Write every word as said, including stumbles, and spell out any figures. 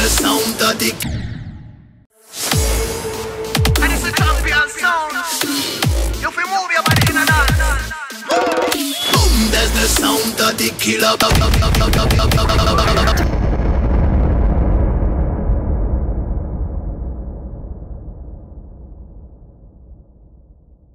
the sound of the. And it's a champion sound. You feel move your body in and out. Boom, there's the sound of the killer.